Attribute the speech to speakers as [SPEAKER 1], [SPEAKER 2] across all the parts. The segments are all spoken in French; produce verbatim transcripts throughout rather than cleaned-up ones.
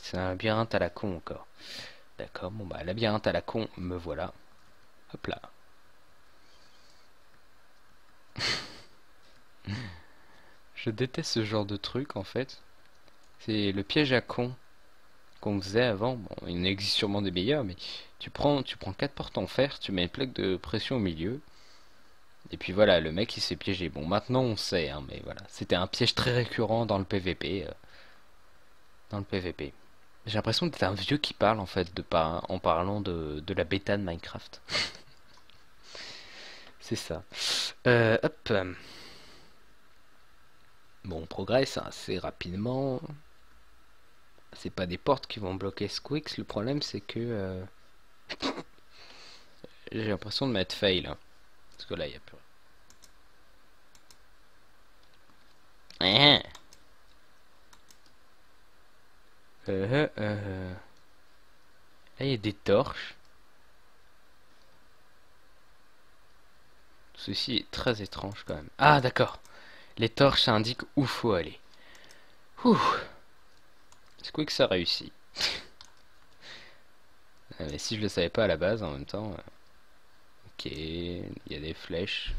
[SPEAKER 1] C'est un labyrinthe à la con encore. D'accord, bon bah labyrinthe à la con, me voilà. Hop là. Je déteste ce genre de truc en fait. C'est le piège à con qu'on faisait avant. Bon, il existe sûrement des meilleurs, mais tu prends, tu prends quatre portes en fer, tu mets une plaque de pression au milieu, et puis voilà, le mec il s'est piégé. Bon, maintenant on sait, hein, mais voilà, c'était un piège très récurrent dans le P V P. euh, dans le P V P. J'ai l'impression d'être un vieux qui parle en fait, de par, en parlant de, de la bêta de Minecraft. C'est ça. Euh, hop. Bon, on progresse assez rapidement. C'est pas des portes qui vont bloquer Squeaks. Le problème, c'est que euh, j'ai l'impression de mettre fail. Hein, parce que là, il n'y a plus rien. Euh, euh, Là, il y a des torches. Ceci est très étrange quand même. Ah, d'accord. Les torches, ça indique où faut aller. Ouh. Squeaks ça réussit. Ah, mais si je le savais pas à la base, en même temps. euh, Ok, il y a des flèches.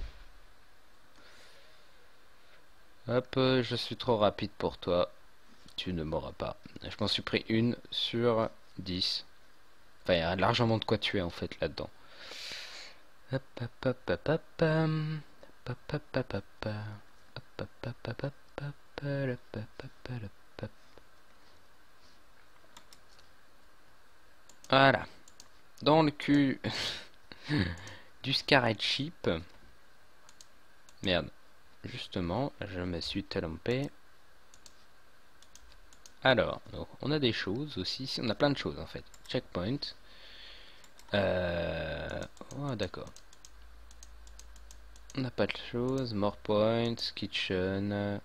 [SPEAKER 1] Hop, euh, je suis trop rapide pour toi. Tu ne m'auras pas. Je m'en suis pris une sur dix. Enfin, il y a largement de quoi tuer en fait là-dedans. Hop, hop, hop, hop, hop, hum. Hop, hop, hop, hop, hop. Hop, hop, hop, hop, hop, hop, hop, hop, hop, hop, hop. Voilà. Dans le cul du Scarlet Sheep. Merde. Justement, je me suis trompé. Alors, donc, on a des choses aussi. On a plein de choses en fait. Checkpoint. Euh... Oh, d'accord. On n'a pas de choses. More points. Kitchen.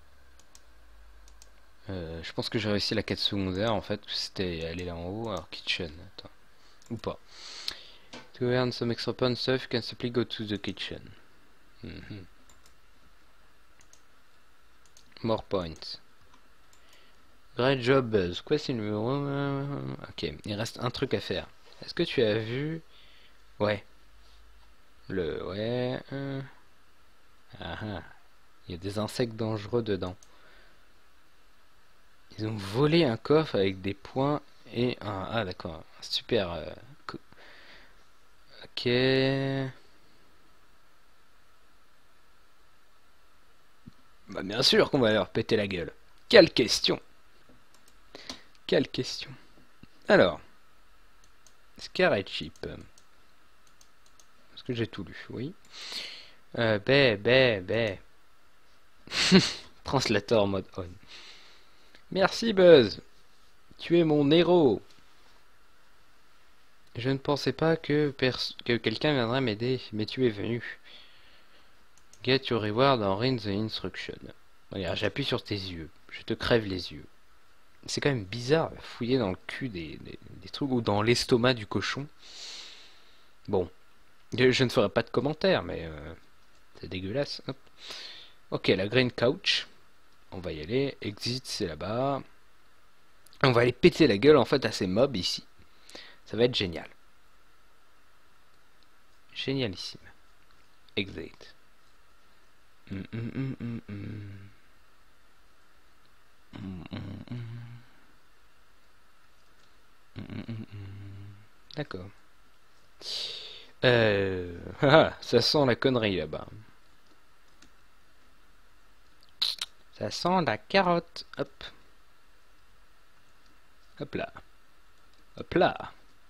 [SPEAKER 1] Euh, je pense que j'ai réussi la quête secondaire en fait. C'était aller là en haut. Alors, kitchen. Attends. Ou pas. To earn some extra points stuff, you can simply go to the kitchen. Mm-hmm. More points. Great job, Buzz. Question numéro... Ok, il reste un truc à faire. Est-ce que tu as vu... Ouais. Le... Ouais... euh, Ah ah. Il y a des insectes dangereux dedans. Ils ont volé un coffre avec des points et un... Ah d'accord. Super. euh, co- Ok... Bah bien sûr qu'on va leur péter la gueule. Quelle question. Quelle question. Alors... Scarlet Sheep. Est-ce que j'ai tout lu? Oui. Euh, bé, bé, bé. Translator mode on. Merci Buzz. Tu es mon héros. Je ne pensais pas que, que quelqu'un viendrait m'aider, mais tu es venu. Get your reward and read the instruction. Regarde, j'appuie sur tes yeux. Je te crève les yeux. C'est quand même bizarre, fouiller dans le cul des, des, des trucs ou dans l'estomac du cochon. Bon, je, je ne ferai pas de commentaires, mais euh, c'est dégueulasse. Hop. Ok, la green couch. On va y aller. Exit, c'est là-bas. On va aller péter la gueule en fait à ces mobs ici. Ça va être génial. Génialissime. Exit. Mm, mm, mm, mm, mm. Mm, mm, mm. Mm, mm, mm, mm. D'accord. Euh... ah, ça sent la connerie là-bas. Ça sent la carotte. Hop. Hop là. Hop là.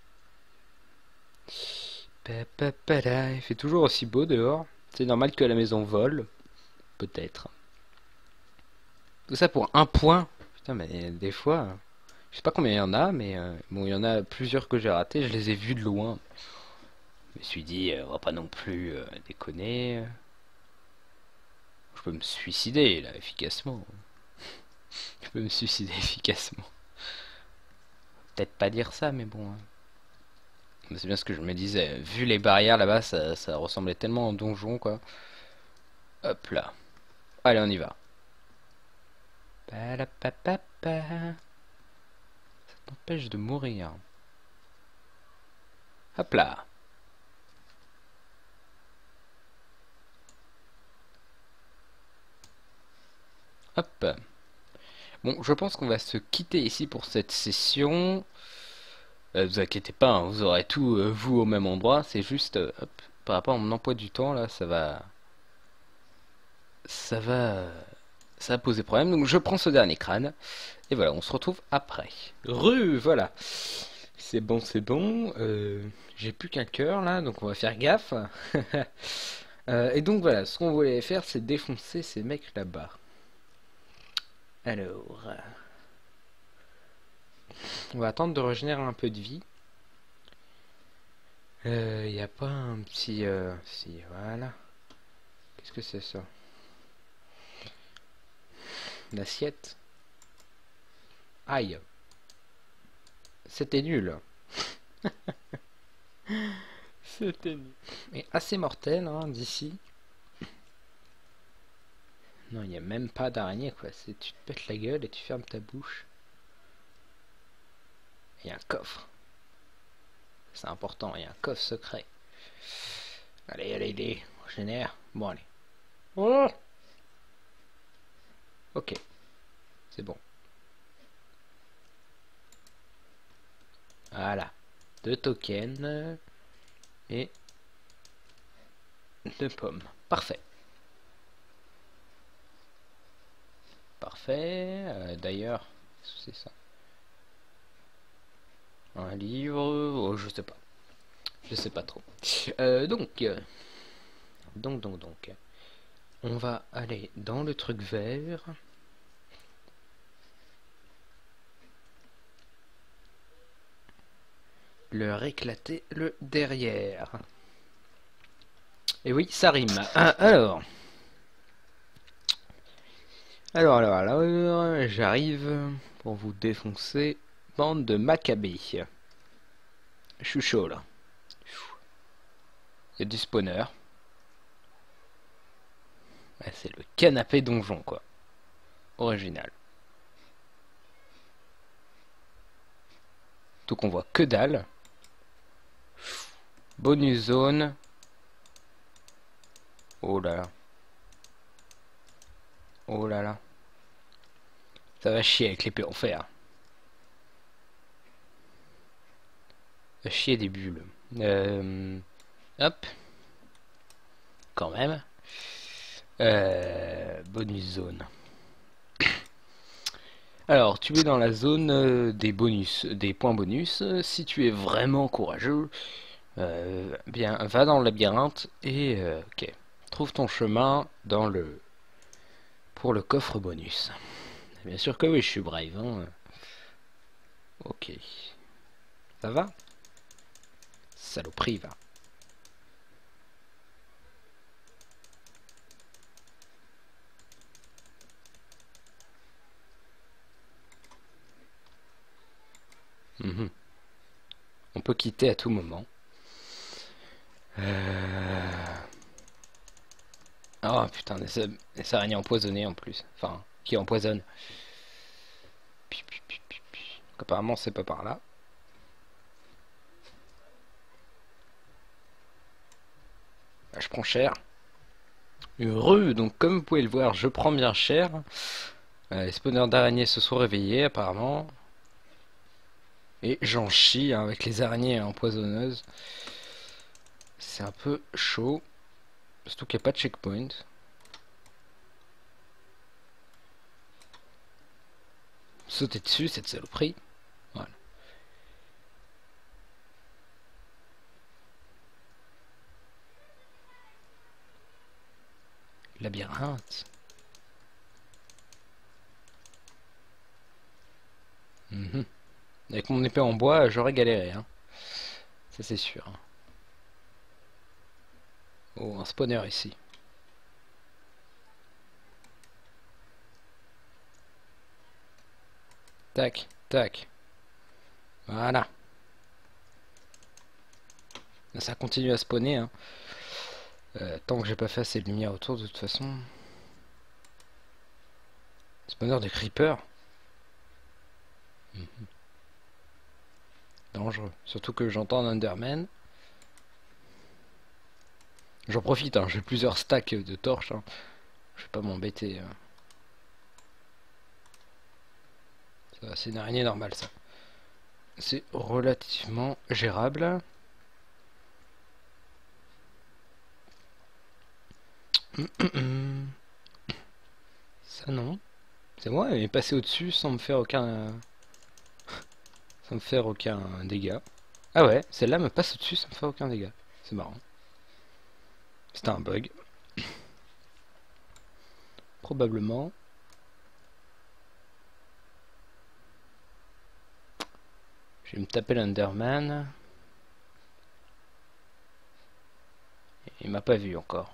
[SPEAKER 1] Pa, pa, pa, là. Il fait toujours aussi beau dehors. C'est normal que la maison vole. Peut-être. Tout ça pour un point. Putain, mais des fois... Je sais pas combien il y en a, mais euh, bon, il y en a plusieurs que j'ai ratés. Je les ai vus de loin. Je me suis dit, euh, on va pas non plus euh, déconner. Je peux me suicider, là, efficacement. Je peux me suicider efficacement. Peut-être pas dire ça, mais bon. hein. Mais c'est bien ce que je me disais. Vu les barrières là-bas, ça, ça ressemblait tellement à un donjon, quoi. Hop là. Allez, on y va. Pa-la-pa-pa-pa. T'empêche de mourir. Hop là. Hop. Bon, je pense qu'on va se quitter ici pour cette session. Euh, vous inquiétez pas, hein, vous aurez tout, euh, vous, au même endroit. C'est juste, euh, hop, par rapport à mon emploi du temps, là, ça va... Ça va... Ça va poser problème. Donc je prends ce dernier crâne. Et voilà, on se retrouve après. Re, voilà. C'est bon, c'est bon. Euh, J'ai plus qu'un cœur, là, donc on va faire gaffe. Euh, et donc voilà, ce qu'on voulait faire, c'est défoncer ces mecs là-bas. Alors... On va attendre de régénérer un peu de vie. Il euh, n'y a pas un petit... Euh... Si, voilà. Qu'est-ce que c'est ça? L'assiette. Aïe. C'était nul. C'était nul. Et assez mortel, hein, d'ici. Non, il n'y a même pas d'araignée, quoi. C'est tu te pètes la gueule et tu fermes ta bouche. Il y a un coffre. C'est important, il y a un coffre secret. Allez, allez, allez. On génère. Bon, allez. Oh, ok. C'est bon. Voilà. Deux tokens. Et deux pommes. Parfait. Parfait. Euh, D'ailleurs, c'est ça. Un livre. Oh, je sais pas. Je sais pas trop. Euh, donc, euh, donc, donc, donc. On va aller dans le truc vert. Leur éclater le derrière. Et oui, ça rime. Ah, alors. Alors, alors, alors, j'arrive pour vous défoncer. Bande de macabées. Je suis chaud là. Il y a du spawner. Ah, c'est le canapé donjon quoi. Original. Tout qu'on voit que dalle. Bonus zone. Oh là là. Oh là là. Ça va chier avec l'épée en fer. Ça va chier des bulles. Euh, hop. Quand même. Euh, bonus zone. Alors, tu es dans la zone euh, des bonus, des points bonus. Si tu es vraiment courageux, euh, bien, va dans le labyrinthe et euh, ok, trouve ton chemin dans le pour le coffre bonus. Bien sûr que oui, je suis brave. Hein. Ok, ça va? Saloperie va. Mmh. On peut quitter à tout moment. Euh... Oh putain, des, des araignées empoisonnées en plus. Enfin, qui empoisonnent. Donc, apparemment, c'est pas par là. Là, je prends cher. Heureux, donc comme vous pouvez le voir, je prends bien cher. Euh, les spawners d'araignées se sont réveillés apparemment. Et j'en chie hein, avec les araignées empoisonneuses. C'est un peu chaud. Surtout qu'il n'y a pas de checkpoint. Sauter dessus, cette saloperie. Voilà. Labyrinthe. Mmh. Avec mon épée en bois, j'aurais galéré. Hein. Ça c'est sûr. Oh, un spawner ici. Tac, tac. Voilà. Ça continue à spawner. Hein. Euh, tant que j'ai pas fait assez de lumière autour, de toute façon. Spawner de creeper. Mmh. dangereux. Surtout que j'entends un Enderman. J'en profite, hein, j'ai plusieurs stacks de torches. Hein. Je vais pas m'embêter. Hein. C'est une araignée normale, ça. C'est relativement gérable. Ça non. C'est moi, elle est passée au-dessus sans me faire aucun... sans me faire aucun dégât. Ah ouais, celle-là me passe au-dessus sans me faire aucun dégât. C'est marrant. C'était un bug. Probablement. Je vais me taper l'Enderman. Il m'a pas vu encore.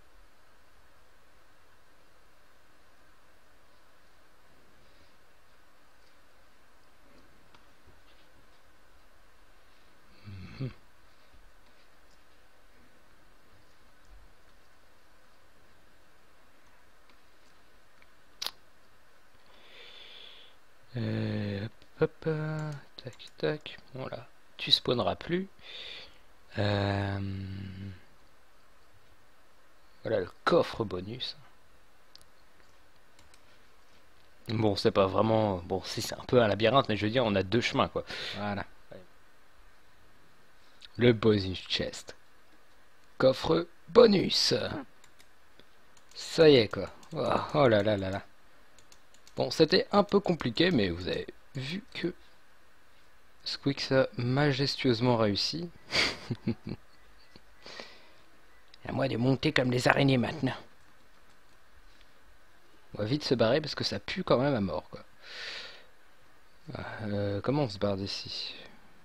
[SPEAKER 1] Euh, hop, hop, tac, tac. Bon là, tu spawneras plus. Euh, voilà le coffre bonus. Bon, c'est pas vraiment... Bon, si c'est un peu un labyrinthe, mais je veux dire, on a deux chemins, quoi. Voilà. Le bonus chest. Coffre bonus. Ça y est, quoi. Oh, oh là là là là. Bon, c'était un peu compliqué, mais vous avez vu que Squeaks a majestueusement réussi. À moi de monter comme les araignées maintenant. On va vite se barrer parce que ça pue quand même à mort, quoi. Euh, comment on se barre d'ici?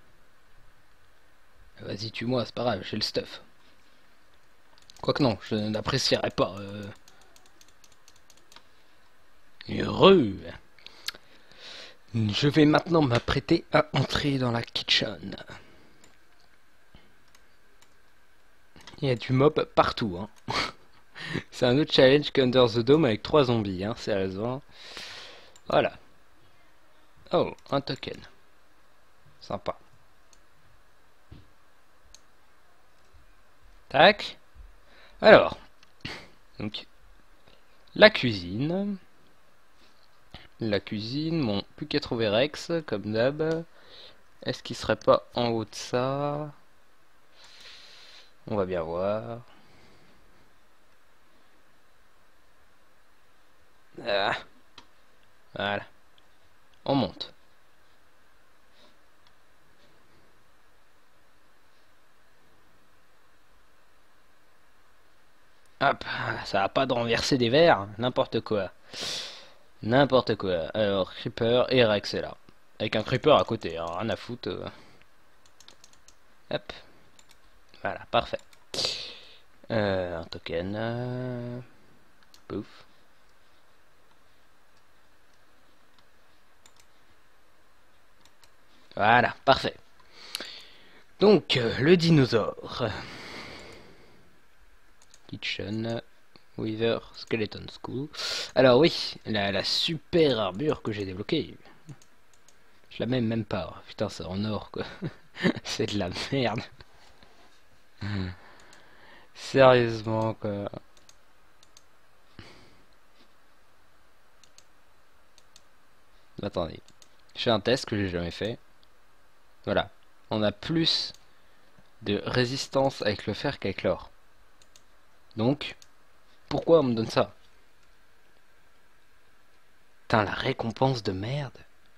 [SPEAKER 1] Vas-y, tue-moi, c'est pas grave, j'ai le stuff. Quoique non, je n'apprécierais pas. Euh... Heureux. Je vais maintenant m'apprêter à entrer dans la kitchen. Il y a du mob partout, hein. C'est un autre challenge qu'Under the Dome avec trois zombies, hein, sérieusement. Voilà. Oh, un token. Sympa. Tac. Alors. Donc. La cuisine. La cuisine. Bon, plus qu'à trouver Rex, comme d'hab. Est-ce qu'il serait pas en haut de ça? On va bien voir. Ah. Voilà. On monte. Hop, ça va pas de renverser des verres, n'importe quoi. N'importe quoi. Alors, Creeper et Rex est là. Avec un Creeper à côté, hein, rien à foutre. Hop. Voilà, parfait. Euh, un token. Euh... Pouf. Voilà, parfait. Donc, euh, le dinosaure. Kitchen. Weaver Skeleton School. Alors oui, la, la super armure que j'ai débloquée. Je la mets même pas. Putain, c'est en or, quoi. C'est de la merde. Sérieusement, quoi. Attendez. Je fais un test que j'ai jamais fait. Voilà. On a plus de résistance avec le fer qu'avec l'or. Donc, pourquoi on me donne ça? Putain, la récompense de merde.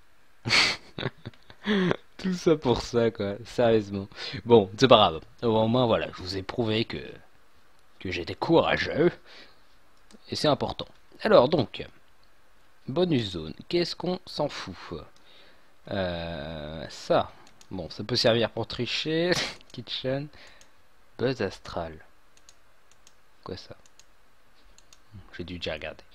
[SPEAKER 1] Tout ça pour ça, quoi. Sérieusement. Bon, c'est pas grave. Au moins, voilà, je vous ai prouvé que, que j'étais courageux. Et c'est important. Alors, donc, bonus zone. Qu'est-ce qu'on s'en fout? euh, Ça. Bon, ça peut servir pour tricher. Kitchen. Buzz astral. Quoi ça? J'ai dû déjà regarder.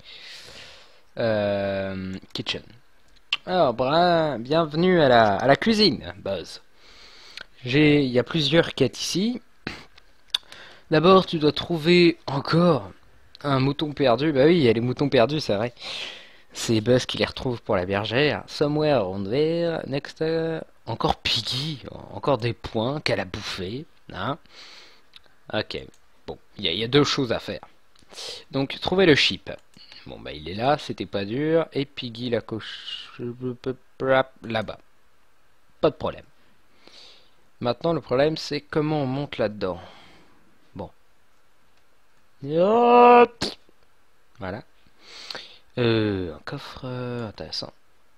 [SPEAKER 1] Euh, kitchen. Alors, brin, bienvenue à la, à la cuisine, Buzz. J'ai, il y a plusieurs quêtes ici. D'abord, tu dois trouver encore un mouton perdu. Bah oui, il y a les moutons perdus, c'est vrai. C'est Buzz qui les retrouve pour la bergère. Somewhere around there, next... euh, Encore Piggy, encore des points qu'elle a bouffé. Hein. Ok, bon, il y, a- y a deux choses à faire. Donc, trouver le chip. Bon, bah il est là, c'était pas dur. Et Piggy la coche... là-bas. Pas de problème. Maintenant, le problème, c'est comment on monte là-dedans. Bon. Hop. Voilà. Euh, un coffre euh, intéressant.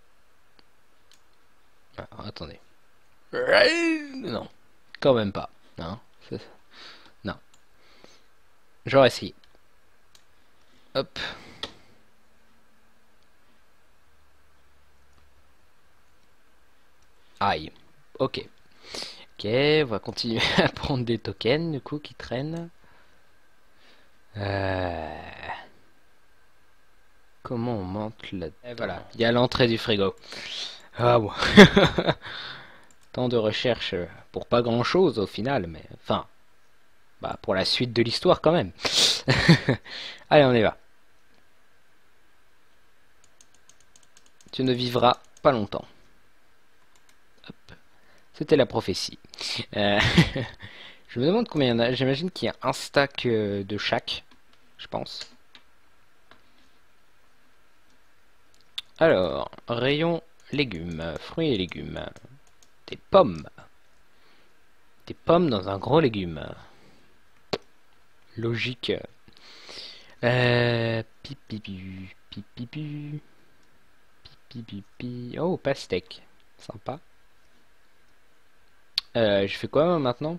[SPEAKER 1] Alors, attendez. Non, quand même pas. Non, non. J'aurais essayé. Hop. Aïe. Ok. Ok, on va continuer à prendre des tokens, du coup, qui traînent. Euh... Comment on monte là? Et voilà, il y a l'entrée du frigo. Ah bon. Tant de recherche pour pas grand chose au final, mais enfin, bah pour la suite de l'histoire quand même. Allez, on y va. Tu ne vivras pas longtemps. Hop. C'était la prophétie. Euh, je me demande combien il y en a. J'imagine qu'il y a un stack euh, de chaque, je pense. Alors, rayon légumes, fruits et légumes. Des pommes. Des pommes dans un gros légume. Logique. Euh, pipipu, pipipu, pipipi. Oh, pastèque. Sympa. Euh, je fais quoi maintenant?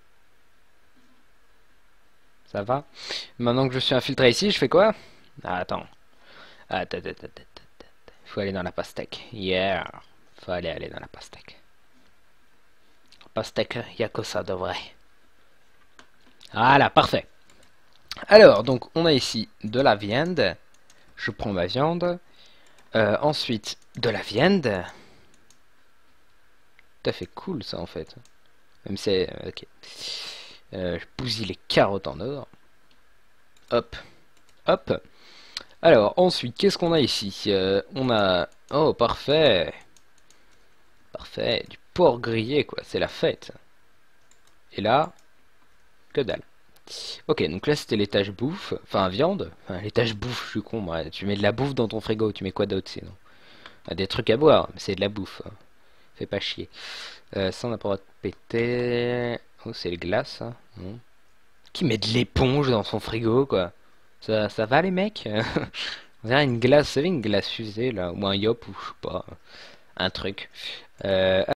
[SPEAKER 1] Ça va? Maintenant que je suis infiltré ici, je fais quoi? Ah, attends. Attends, attends, attends, attends. Faut aller dans la pastèque. Yeah. Faut aller aller dans la pastèque. Pastèque, y a que ça de vrai. Voilà, parfait. Alors, donc, on a ici de la viande. Je prends ma viande. Euh, ensuite, de la viande. Tout à fait cool, ça, en fait. Même si c'est... Ok. Euh, je bousille les carottes en or. Hop. Hop. Alors, ensuite, qu'est-ce qu'on a ici? euh, On a... Oh, parfait. Parfait. Du porc grillé, quoi. C'est la fête. Et là, que dalle. Ok, donc là, c'était l'étage bouffe. Enfin, viande. Enfin, l'étage bouffe, je suis con, moi. Tu mets de la bouffe dans ton frigo. Tu mets quoi d'autre, sinon? Ah, des trucs à boire, mais c'est de la bouffe. Hein. Fais pas chier. Euh, ça, on n'a pas le droit de péter. Oh, c'est les glaces, hein. Bon. Qui met de l'éponge dans son frigo, quoi? Ça, ça va, les mecs? On dirait une glace, vous savez, une glace fusée, là. Ou un yop, ou je sais pas. Un truc. Euh,